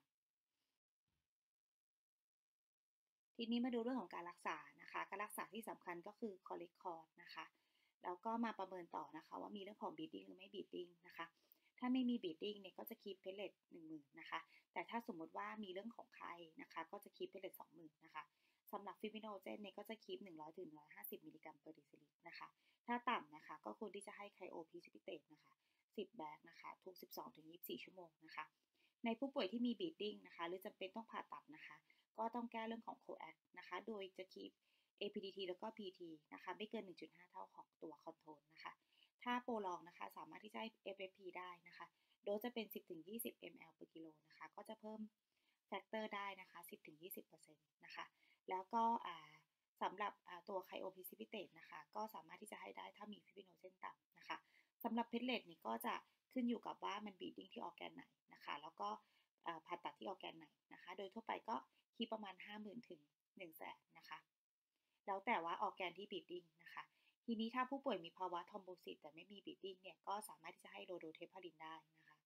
[SPEAKER 1] ทีนี้มาดูเรื่องของการรักษานะคะการรักษาที่สำคัญก็คือ correct course นะคะแล้วก็มาประเมินต่อนะคะว่ามีเรื่องของ bleeding หรือไม่ bleeding นะคะถ้าไม่มี bleeding เนี่ยก็จะ keep platelet หนึ่งหมื่นนะคะแต่ถ้าสมมติว่ามีเรื่องของไข้นะคะก็จะ keep platelet สองหมื่นนะคะสำหรับ fibrinogen เนี่ยก็จะ keep หนึ่งร้อยถึงหนึ่งร้อยห้าสิบมิลลิกรัม per deciliter นะคะถ้าต่ำนะคะก็ควรที่จะให้ cryo precipitate นะคะสิบแบกนะคะทุก สิบสองถึงยี่สิบสี่ ชั่วโมงนะคะในผู้ป่วยที่มี bleeding นะคะหรือจำเป็นต้องผ่าตัดนะคะก็ต้องแก้เรื่องของ coax นะคะโดยจะ keep เอ พี ดี ที แล้วก็ พี ที นะคะไม่เกิน หนึ่งจุดห้า เท่าของตัวคอนโทรลนะคะถ้าโปรลองนะคะสามารถที่จะให้ เอฟ เอฟ พี ได้นะคะโดสจะเป็น สิบถึงยี่สิบ มิลลิลิตร per กิโลนะคะก็จะเพิ่มแฟกเตอร์ได้นะคะ สิบถึงยี่สิบเปอร์เซ็นต์ นะคะแล้วก็สำหรับตัวไคโอพิซิพิเตตนะคะก็สามารถที่จะให้ได้ถ้ามีฟิบริโนเจนต่ำนะคะสำหรับเพลตเลตนี่ก็จะขึ้นอยู่กับว่ามันบีดดิ้งที่ออร์แกนไหนนะคะแล้วก็ผ่าตัดที่ออร์แกนไหนนะคะโดยทั่วไปก็คิดประมาณ ห้าหมื่น ถึง หนึ่งแสน นะคะแล้วแต่ว่าออร์แกนที่บีดดิ้งนะคะทีนี้ถ้าผู้ป่วยมีภาวะทอมโบซิสแต่ไม่มีบีดดิ้งเนี่ยก็สามารถที่จะให้โรโดเทพารินได้นะคะ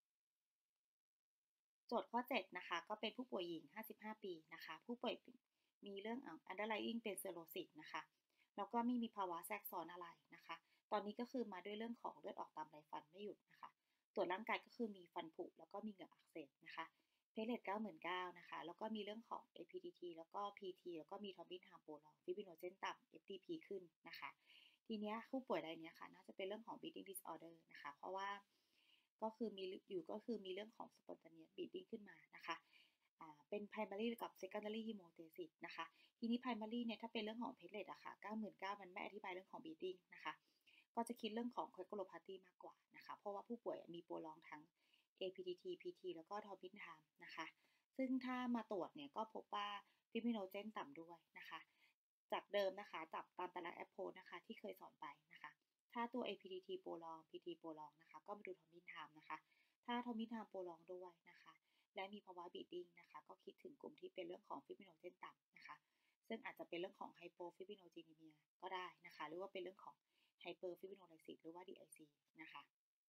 [SPEAKER 1] โจทย์ข้อเจ็ดนะคะก็เป็นผู้ป่วยหญิงห้าสิบห้าปีนะคะผู้ป่วยมีเรื่อง underlying เป็นเซโรซิสนะคะแล้วก็ไม่มีภาวะแทรกซ้อนอะไรนะคะตอนนี้ก็คือมาด้วยเรื่องของเลือดออกตามไรฟันไม่หยุดนะคะตรวจร่างกายก็คือมีฟันผุแล้วก็มีเหงือกอักเสบนะคะเพลเลตเก้าหมื่นเก้านะคะแล้วก็มีเรื่องของ เอ พี ดี ที แล้วก็ พี ที แล้วก็มีทอมบินฮาโปลองฟิบริโนเจนต่ำ เอฟ ที พี ขึ้นนะคะทีนี้ผู้ป่วยรายนี้ค่ะน่าจะเป็นเรื่องของ bleeding disorder นะคะเพราะว่าก็คือมีอยู่ก็คือมีเรื่องของ spontaneous bleeding ขึ้นมานะคะเป็น primary กับ secondary hemostasis นะคะทีนี้ primary เนี่ยถ้าเป็นเรื่องของ platelet อะค่ะ เก้าหมื่นเก้าพัน มันไม่อธิบายเรื่องของ bleeding นะคะก็จะคิดเรื่องของ coagulopathy มากกว่านะคะเพราะว่าผู้ป่วยมีโปรลองทั้ง เอ พี ดี ที พี ที แล้วก็ Thrombin time นะคะซึ่งถ้ามาตรวจเนี่ยก็พบว่า fibrinogen ต่ำด้วยนะคะจากเดิมนะคะจากตามแต่ละ approach นะคะที่เคยสอนไปนะคะถ้าตัว เอ พี ดี ที โปรลอง พี ที โปรลองนะคะก็มาดู Thrombin time นะคะถ้า Thrombin time โปรลองด้วยนะคะและมีภาวะ bleeding นะคะก็คิดถึงกลุ่มที่เป็นเรื่องของ fibrinogen ต่ำนะคะซึ่งอาจจะเป็นเรื่องของ hypofibrinogenemia ก็ได้นะคะหรือว่าเป็นเรื่องของ hyperfibrinolysis หรือว่า ดี ไอ ซี นะคะ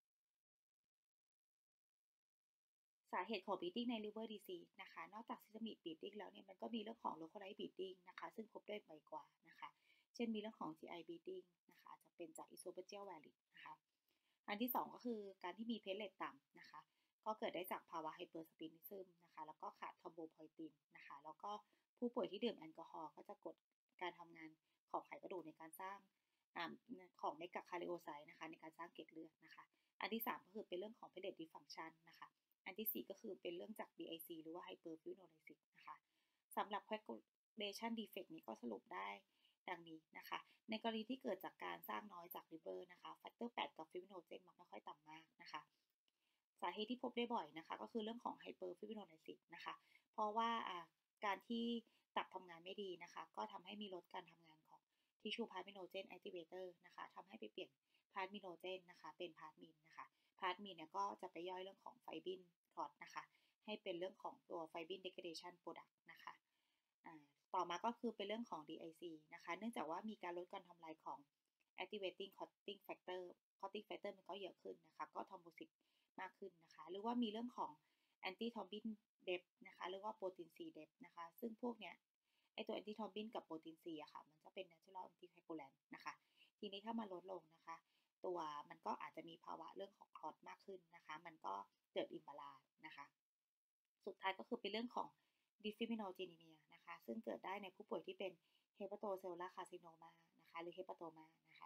[SPEAKER 1] สาเหตุของ bleeding ใน liver disease นะคะนอกจาก systemic bleeding แล้วเนี่ยมันก็มีเรื่องของ localized bleeding นะคะซึ่งพบได้บ่อยกว่านะคะเช่นมีเรื่องของ จี ไอ bleeding นะคะอาจจะเป็นจาก esophageal varice นะคะอันที่สองก็คือการที่มีเพลเลตต่ำนะคะก็เกิดได้จากภาวะ hypersplenism นะคะแล้วก็ขาดทอมโบไพตินนะคะแล้วก็ผู้ป่วยที่ดื่มแอลกอฮอล์ก็จะกดการทำงานของไขกระดูกในการสร้างของเมกะคาริโอไซต์นะคะในการสร้างเกล็ดเลือดนะคะอันที่สามก็คือเป็นเรื่องของ platelet dysfunction นะคะอันที่สี่ก็คือเป็นเรื่องจาก ดี ไอ ซี หรือว่า hyperfibrinolysis นะคะสำหรับ coagulation defect นี้ก็สรุปได้ดังนี้นะคะในกรณีที่เกิดจากการสร้างน้อยจาก liver นะคะ factor แปดกับ fibrinogen มักไม่ค่อยต่ำมากนะคะสาเหตุที่พบได้บ่อยนะคะก็คือเรื่องของ hyperfibrinolysis นะคะเพราะว่าการที่ตับทำงานไม่ดีนะคะก็ทำให้มีลดการทำงานของ tissue plasminogen activator นะคะทำให้ไปเปลี่ยน plasminogen นะคะเป็น plasmin นะคะพาร์ทมีเนี่ยก็จะไปย่อยเรื่องของไฟบินคลอตนะคะให้เป็นเรื่องของตัวไฟบินเดกเรชันโปรดักต์นะคะต่อมาก็คือเป็นเรื่องของ ดี ไอ ซี นะคะเนื่องจากว่ามีการลดการทำลายของ activating clotting factor clotting factor มันก็เยอะขึ้นนะคะก็ทอมโบซิตมากขึ้นนะคะหรือว่ามีเรื่องของ anti thrombin depth นะคะหรือว่าโปรตีน C depth นะคะซึ่งพวกเนี้ยไอตัว anti thrombin กับโปรตีน C อะค่ะมันจะเป็น natural anticoagulant นะคะทีนี้ถ้ามันลดลงนะคะตัวมันก็อาจจะมีภาวะเรื่องของคลอตมากขึ้นนะคะมันก็เกิดอิมบาลานซ์นะคะสุดท้ายก็คือเป็นเรื่องของ dyseminogenia นะคะซึ่งเกิดได้ในผู้ป่วยที่เป็น hepatocellular carcinoma นะคะหรือ hepatoma นะคะ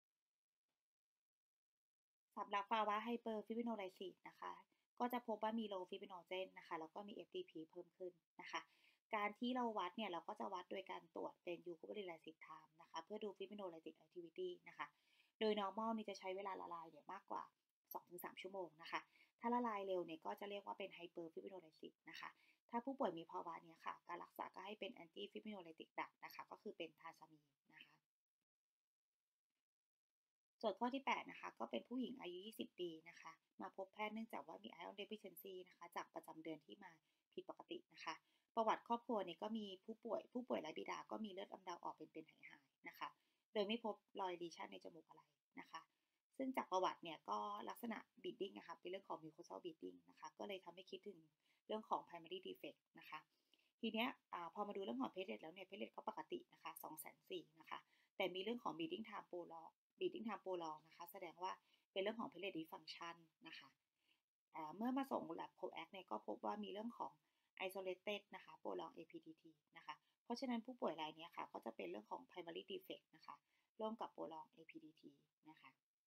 [SPEAKER 1] สำหรับภาวะ hyperfibrinolysis นะคะก็จะพบว่ามี low fibrinogen นะคะแล้วก็มี เอฟ ที พี เพิ่มขึ้นนะคะการที่เราวัดเนี่ยเราก็จะวัดโดยการตรวจเป็น eucopolylysis time นะคะเพื่อดู fibrinolytic activity นะคะโดย normal นี่จะใช้เวลาละลายเนี่ยมากกว่า สองถึงสาม ชั่วโมงนะคะถ้าละลายเร็วเนี่ยก็จะเรียกว่าเป็น hyperfibrinolysis นะคะถ้าผู้ป่วยมีภาวะนี้ค่ะการรักษาก็ให้เป็น anti fibrinolytic drug นะคะก็คือเป็นทาซามีนนะคะส่วนข้อที่แปดนะคะก็เป็นผู้หญิงอายุยี่สิบปีนะคะมาพบแพทย์เนื่องจากว่ามี iron deficiency นะคะจากประจำเดือนที่มาผิดปกตินะคะประวัติครอบครัวเนี่ยก็มีผู้ป่วยผู้ป่วยไร้บิดาก็มีเลือดอำเดาออกเป็นเป็นหายๆนะคะโดยไม่พบรอยลีชั่นในจมูกอะไรนะคะซึ่งจากประวัติเนี่ยก็ลักษณะ bleeding นะคะเป็นเรื่องของ mucosal bleeding นะคะก็เลยทำให้คิดถึงเรื่องของ primary defect นะคะทีเนี้ยพอมาดูเรื่องของเพลเลตแล้วเนี่ยเพลเลตก็ปกตินะคะ สองแสนสี่หมื่น นะคะแต่มีเรื่องของ bleeding time prolong bleeding time prolong นะคะแสดงว่าเป็นเรื่องของ platelet dysfunction นะคะเมื่อมาส่ง lab coax เนี่ยก็พบว่ามีเรื่องของ isolated นะคะ prolong เอ พี ดี ที นะคะเพราะฉะนั้นผู้ป่วยรายนี้ค่ะก็จะเป็นเรื่องของ primary defect นะคะร่วมกับ prolong เอ พี ดี ที นะคะ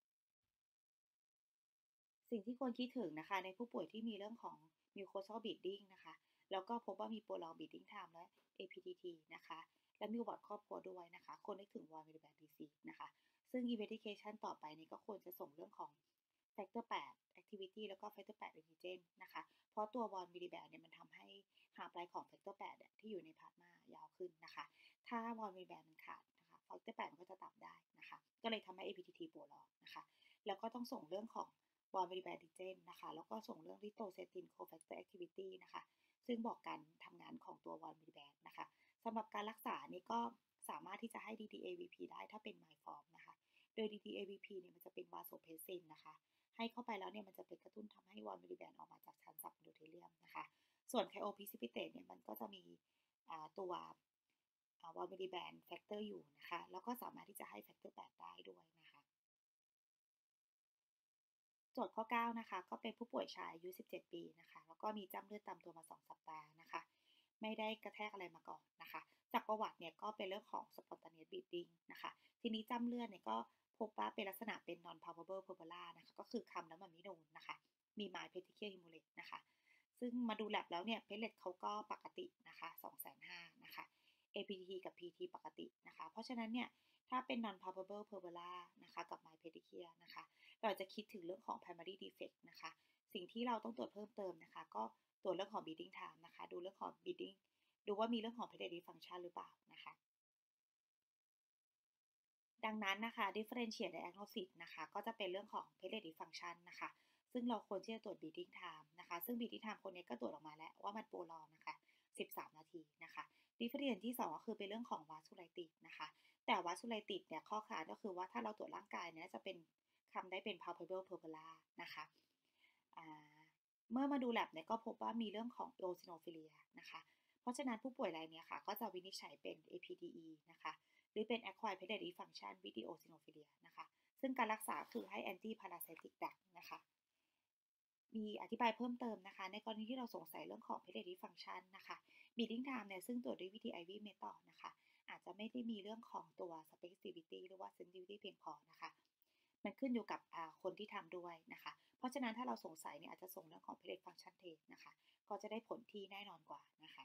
[SPEAKER 1] สิ่งที่ควรคิดถึงนะคะในผู้ป่วยที่มีเรื่องของ mucosal bleeding นะคะแล้วก็พบว่ามี prolong bleeding time และ เอ พี ดี ที นะคะและมีประวัติครอบครัวด้วยนะคะควรนึกถึง von Willebrand disease นะคะซึ่ง investigation ต่อไปนี้ก็ควรจะส่งเรื่องของ factor แปด activity แล้วก็ factor แปด antigen นะคะเพราะตัว von Willebrand เนี่ยมันทำให้ half life ของ factor แปดที่อยู่ในพลาสมายาวขึ้นนะคะถ้า von Willebrand มันขาดนะคะ factor แปดมันก็จะต่ำได้นะคะก็เลยทำให้ เอ พี ดี ที prolong นะคะแล้วก็ต้องส่งเรื่องของ von Willebrand antigen นะคะแล้วก็ส่งเรื่อง erythropoietin cofactor activity นะคะซึ่งบอกการทำงานของตัว von Willebrand นะคะสำหรับการรักษานี่ก็สามารถที่จะให้ ดี ดี เอ วี พี ได้ถ้าเป็น mild form นะคะโดย ดี ดี เอ วี พี เนี่ยมันจะเป็น vasopressin นะคะให้เข้าไปแล้วเนี่ยมันจะไปกระตุ้นทำให้ von Willebrand ออกมาจากชั้น subendothelium นะคะส่วน cryoprecipitate เนี่ยมันก็จะมีตัว von Willebrand factor อยู่นะคะแล้วก็สามารถที่จะให้ factor แปดได้ด้วยนะคะโจทย์ข้อเก้านะคะก็เป็นผู้ป่วยชายอายุสิบเจ็ดปีนะคะแล้วก็มีจ้ำเลือดตามตัวมาสองสัปดาห์นะคะไม่ได้กระแทกอะไรมาก่อนนะคะจากประวัติเนี่ยก็เป็นเรื่องของ spontaneous bleeding นะคะทีนี้จ้ำเลือดเนี่ยก็พบว่าเป็นลักษณะเป็น non palpable purpura นะคะก็คือคำแล้วมันไม่โดนนะคะมี mild petechial hemorrhage นะคะซึ่งมาดู lab แล้วเนี่ยเพลเลตเขาก็ปกตินะคะ สองแสนห้าหมื่น นะคะ เอ พี ที กับ พี ที ปกตินะคะเพราะฉะนั้นเนี่ยถ้าเป็น non palpable purpura นะคะกับ mild petechial นะคะเราจะคิดถึงเรื่องของ primary defect นะคะสิ่งที่เราต้องตรวจเพิ่มเติมนะคะก็ตรวจเรื่องของ bleeding time นะคะดูเรื่องของ bleeding ดูว่ามีเรื่องของ platelet dysfunction หรือเปล่านะคะดังนั้นนะคะ differential diagnosis นะคะก็จะเป็นเรื่องของ platelet dysfunction นะคะซึ่งเราควรที่จะตรวจ bleeding time นะคะซึ่ง bleeding time คนนี้ก็ตรวจออกมาแล้วว่ามันโปรลองนะคะสิบสามนาทีนะคะ differential ที่สองก็คือเป็นเรื่องของ vasculitis นะคะแต่ vasculitis เนี่ยข้อขาดก็คือว่าถ้าเราตรวจร่างกายเนี่ยจะเป็นคำได้เป็น palpable purpura นะคะเมื่อมาดู lab เนี่ยก็พบว่ามีเรื่องของ eosinophilia นะคะเพราะฉะนั้นผู้ป่วยรายนี้ค่ะก็จะวินิจฉัยเป็น เอ พี ดี อี นะคะหรือเป็น acquired platelet dysfunction with eosinophilia นะคะซึ่งการรักษาคือให้ anti parasitic drug นะคะมีอธิบายเพิ่มเติมนะคะในกรณีที่เราสงสัยเรื่องของ platelet dysfunction นะคะ bleeding time เนี่ยซึ่งตรวจด้วยวิธี ไอ วี method นะคะอาจจะไม่ได้มีเรื่องของตัว specificity หรือว่า sensitivity เพียงพอนะคะมันขึ้นอยู่กับคนที่ทำด้วยนะคะเพราะฉะนั้นถ้าเราสงสัยเนี่ยอาจจะส่งเรื่องของ platelet function test นะคะก็จะได้ผลที่แน่นอนกว่านะคะ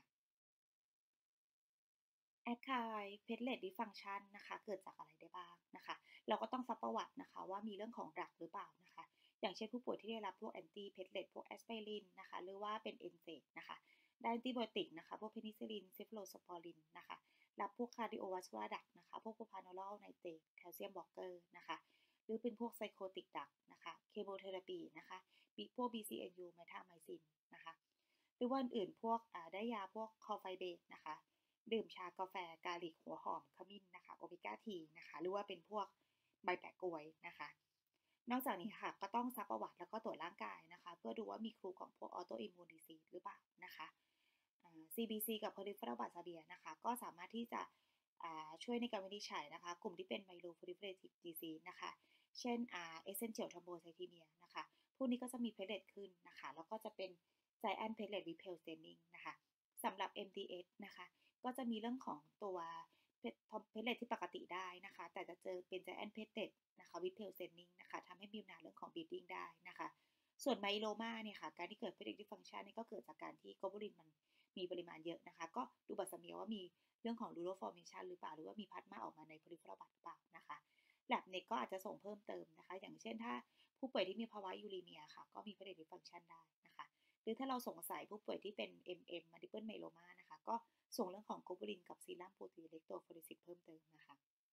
[SPEAKER 1] acquired platelet dysfunction นะคะเกิดจากอะไรได้บ้างนะคะเราก็ต้องซักประวัตินะคะว่ามีเรื่องของดรักหรือเปล่านะคะอย่างเช่นผู้ป่วยที่ได้รับพวก anti platelet พวก aspirin นะคะหรือว่าเป็น เอ็น เซด นะคะได้ antibiotic นะคะพวก penicillin cephalosporin นะคะรับพวก cardiovascular drug นะคะพวก propranolol nitrate calcium blocker นะคะหรือเป็นพวก psychotic drug นะคะ chemotherapy นะคะพวก บี ซี เอ็น ยู metamycin นะคะหรือว่าอื่นๆพวกได้ยาพวก cofibate นะคะดื่มชากาแฟกาลิกหัวหอมขมิ้นนะคะโอเมก้าทีนะคะหรือว่าเป็นพวกใบแปะกล้วยนะคะนอกจากนี้ค่ะก็ต้องซักประวัติแล้วก็ตรวจร่างกายนะคะเพื่อดูว่ามีครูของพวก autoimmune disease หรือเปล่านะคะอ่า ซี บี ซี กับ peripheral blood barrier นะคะก็สามารถที่จะอ่าช่วยในการวินิจฉัยนะคะกลุ่มที่เป็น myeloproliferative disease นะคะเช่นอ่า essential thrombocythemia นะคะพวกนี้ก็จะมีเพลทขึ้นนะคะแล้วก็จะเป็น giant platelet repel staining นะคะสำหรับ เอ็ม ดี เอส นะคะก็จะมีเรื่องของตัวเพลทที่ปกติได้นะคะแต่จะเจอเป็น giant platelet นะคะ repel staining นะคะทำให้มีปัญหาเรื่องของ bleeding ได้นะคะส่วนไมโลมาเนี่ยค่ะการที่เกิด platelet dysfunction นี่ก็เกิดจากการที่ globulin มันมีปริมาณเยอะนะคะก็ดูบัตรสเมียว่ามีเรื่องของ rural formation หรือเปล่าหรือว่ามีพลาสมาออกมาใน peripheral blood หรือเปล่านะคะแลบเน็กก็อาจจะส่งเพิ่มเติมนะคะอย่างเช่นถ้าผู้ป่วยที่มีภาวะยูรีเมียค่ะก็มี platelet dysfunction ได้นะคะหรือถ้าเราสงสัยผู้ป่วยที่เป็น เอ็ม เอ็ม multiple myeloma นะคะก็ส่งเรื่องของ globulin กับ serum protein electrophoresis เพิ่มเติมนะคะ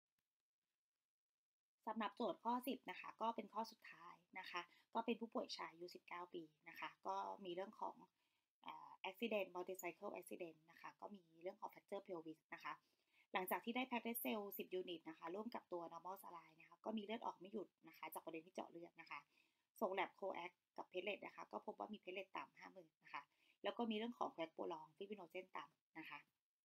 [SPEAKER 1] สำหรับโจทย์ข้อสิบนะคะก็เป็นข้อสุดท้ายนะคะก็เป็นผู้ป่วยชายอายุสิบเก้าปีนะคะก็มีเรื่องของอ่า accident motorcycle accident นะคะก็มีเรื่องของ fracture pelvis นะคะหลังจากที่ได้ platelet cell สิบ ยูนิตนะคะร่วมกับตัว normal saline นะคะก็มีเลือดออกไม่หยุดนะคะจากประเด็นที่เจาะเลือดนะคะส่ง lab coag กับ platelet นะคะก็พบว่ามี platelet ต่ำ ห้าหมื่น นะคะแล้วก็มีเรื่องของ coag prolong fibrinogen ต่ำนะคะ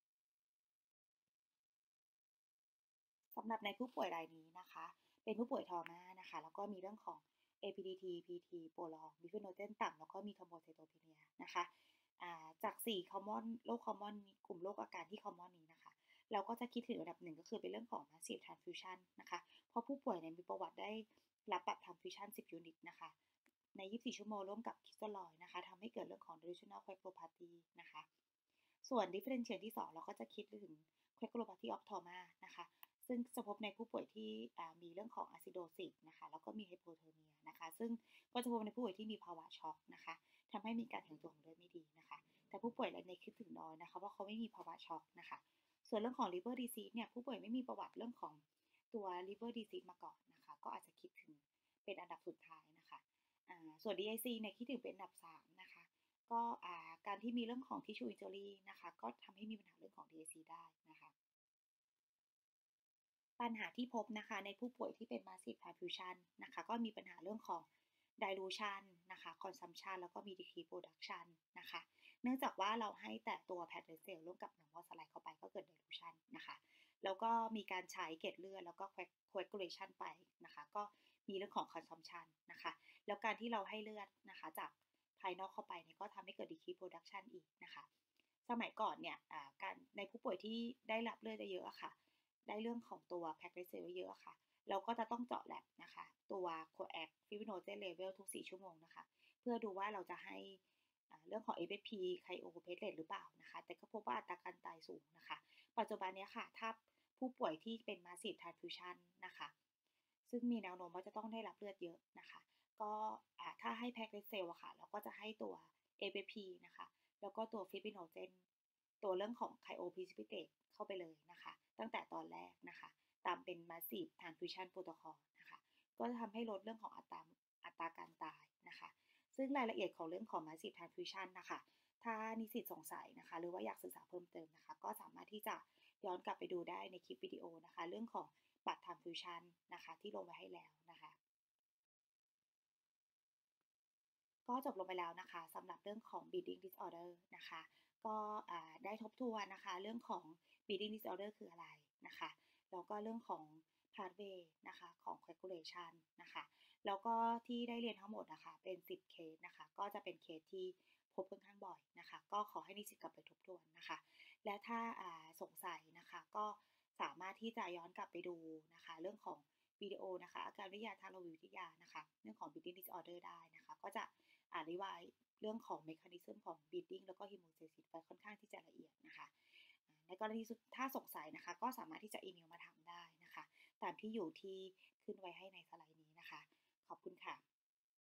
[SPEAKER 1] สำหรับในผู้ป่วยรายนี้นะคะเป็นผู้ป่วยทอมานะคะแล้วก็มีเรื่องของ เอ พี ดี ที พี ที โปรลองบิฟิโนเจนต่ำแล้วก็มีทอมโบไซโตพีเนียนะคะจากสี่ common โรค common กลุ่มโรคอาการที่ common นี้นะคะเราก็จะคิดถึงอันดับหนึ่งก็คือเป็นเรื่องของ massive transfusion นะคะเพราะผู้ป่วยเนี่ยมีประวัติได้รับบัตร transfusion สิบ ยูนิตนะคะในยี่สิบสี่ชั่วโมงร่วมกับคิสโตลอยนะคะทำให้เกิดเรื่องของ delusional coagulopathy นะคะส่วน differential ที่สองเราก็จะคิดถึง coagulopathy of trauma นะคะซึ่งจะพบในผู้ป่วยที่มีเรื่องของ acidosis นะคะแล้วก็มี hypothermia นะคะซึ่งก็จะพบในผู้ป่วยที่มีภาวะช็อกนะคะทำให้มีการแข็งตัวของเลือดไม่ดีนะคะแต่ผู้ป่วยรายนี้คิดถึงน้อยนะคะเพราะเขาไม่มีภาวะช็อกนะคะส่วนเรื่องของ liver disease เนี่ยผู้ป่วยไม่มีประวัติเรื่องของตัว liver disease มาก่อนนะคะก็อาจจะคิดถึงเป็นอันดับสุดท้ายนะคะส่วน ดี ไอ ซี เนี่ยคิดถึงเป็นอันดับสามนะคะก็การที่มีเรื่องของ tissue injury นะคะก็ทำให้มีปัญหาเรื่องของ ดี ไอ ซี ได้นะคะปัญหาที่พบนะคะในผู้ป่วยที่เป็น massive transfusion นะคะก็มีปัญหาเรื่องของ dilution นะคะ consumption แล้วก็มี decrease production นะคะเนื่องจากว่าเราให้แต่ตัว platelet cell ร่วมกับ normal saline เข้าไปก็เกิด dilution นะคะแล้วก็มีการใช้เกล็ดเลือดแล้วก็ coagulation ไปนะคะก็มีเรื่องของ consumption นะคะแล้วการที่เราให้เลือดนะคะจากภายนอกเข้าไปเนี่ยก็ทำให้เกิด decrease production อีกนะคะสมัยก่อนเนี่ยการในผู้ป่วยที่ได้รับเลือดเยอะๆค่ะได้เรื่องของตัว platelet cell เยอะๆค่ะเราก็จะต้องเจาะแลบนะคะตัว coag fibrinogen level ทุกสี่ชั่วโมงนะคะเพื่อดูว่าเราจะให้เรื่องของ เอฟ เอส พี cryoplatelet หรือเปล่านะคะแต่ก็พบว่าอัตราการตายสูงนะคะปัจจุบันนี้ค่ะถ้าผู้ป่วยที่เป็น massive transfusion นะคะซึ่งมีแนวโน้มว่าจะต้องได้รับเลือดเยอะนะคะก็ถ้าให้ platelet cell อะค่ะเราก็จะให้ตัว เอ เอฟ พี นะคะแล้วก็ตัว fibrinogen ตัวเรื่องของ cryoprecipitate เข้าไปเลยนะคะตั้งแต่ตอนแรกนะคะตามเป็น massive transfusion protocol นะคะก็จะทำให้ลดเรื่องของอัตราอัตราการตายนะคะซึ่งรายละเอียดของเรื่องของ massive transfusion นะคะถ้านิสิตสงสัยนะคะหรือว่าอยากศึกษาเพิ่มเติมนะคะก็สามารถที่จะย้อนกลับไปดูได้ในคลิปวิดีโอนะคะเรื่องของบัตร transfusion นะคะที่ลงไว้ให้แล้วนะคะก็จบลงไปแล้วนะคะสำหรับเรื่องของ bleeding disorder นะคะก็ได้ทบทวนนะคะเรื่องของ bleeding disorder คืออะไรนะคะแล้วก็เรื่องของ pathway นะคะของ coagulation นะคะแล้วก็ที่ได้เรียนทั้งหมดนะคะเป็นสิบเคสนะคะก็จะเป็นเคสที่พบค่อนข้างบ่อยนะคะก็ขอให้นิสิตกลับไปทบทวนนะคะและถ้าสงสัยนะคะก็สามารถที่จะย้อนกลับไปดูนะคะเรื่องของวิดีโอนะคะอาการวิทยาทางระบบวิทยานะคะเรื่องของ bleeding disorder ได้นะคะก็จะอธิบายเรื่องของ mechanism ของ bleeding แล้วก็ hemostasis ไปค่อนข้างที่จะละเอียดนะคะในกรณีถ้าสงสัยนะคะก็สามารถที่จะอีเมลมาถามได้นะคะตามที่อยู่ที่ขึ้นไว้ให้ในสไลด์นี้